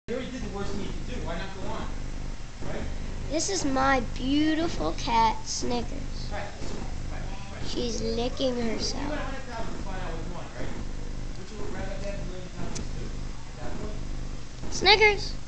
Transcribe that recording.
You already did the worst thing you could do. Why not go on? Right? This is my beautiful cat, Snickers. Right. She's licking You herself. went 100,000 to find out which one, right? Would you rather have $1 million to do? That one? Snickers!